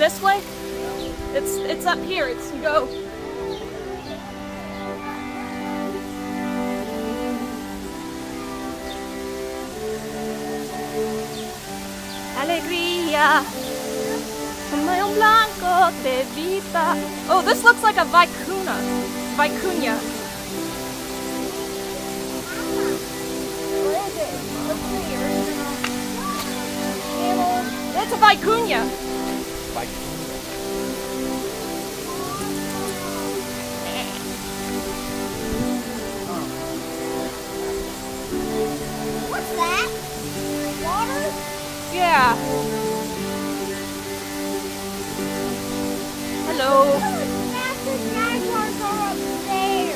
this way? It's up here. It's you go. Alegría, como un blanco de vida. Oh, this looks like a vicuna. Vicuña. What is it? It's a vicuña. What's that? Water? Yeah. Hello. Massive jaguars are up there.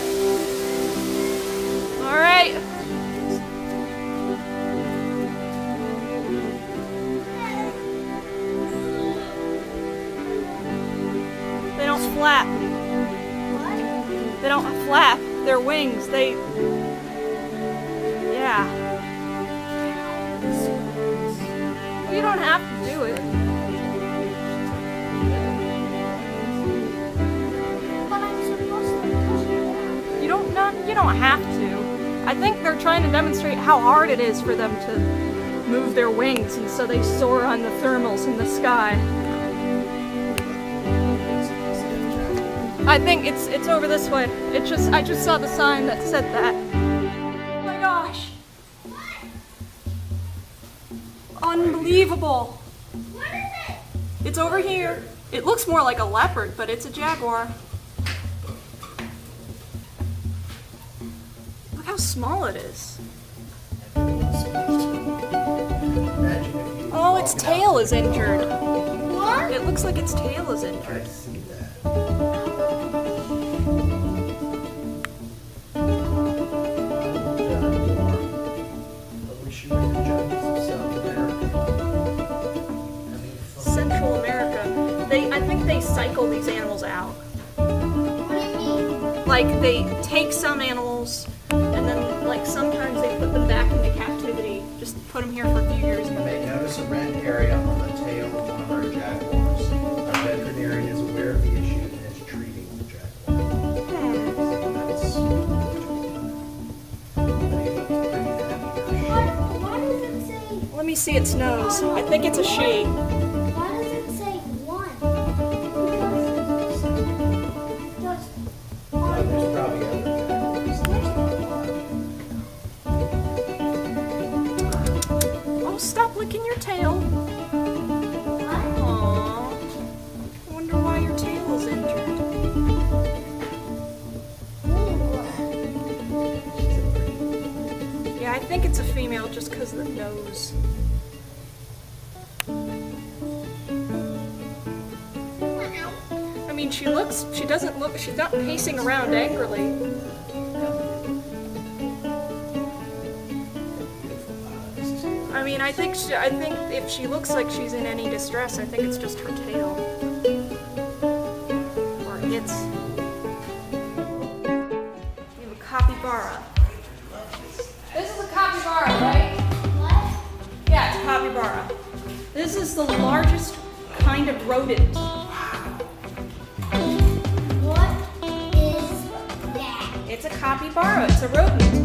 All right. They don't flap. What? They don't flap their wings. Yeah. You don't have to do it. But I'm supposed to touch it. You don't have to. I think they're trying to demonstrate how hard it is for them to move their wings, and so they soar on the thermals in the sky. I think it's over this way. I just saw the sign that said that. Oh my gosh. Unbelievable. What is it? It's over here. It looks more like a leopard, but it's a jaguar. Look how small it is. Oh, its tail is injured. What? It looks like its tail is injured. I see that. Central America. I think they cycle these animals out. What do you mean? Like they take some animals and then like sometimes they put them back into captivity. Just put them here for a few years and You then may notice a red area on the tail of one of our jaguars. Our veterinarian is aware of the issue and is treating the jaguar. Why does it say? let me see its nose. I think it's a she. Why does it say one? Because There's probably other jaguars. Oh, stop licking your tail. Aww. I wonder why your tail is injured. Yeah, I think it's a female just because of the nose. I mean, she doesn't look, she's not pacing around angrily. I mean, I think if she looks like she's in any distress, I think it's just her tail. Or its. We have a capybara. This is a capybara, right? what? Yeah, it's a capybara. This is the largest kind of rodent. What is that? It's a capybara. It's a rodent.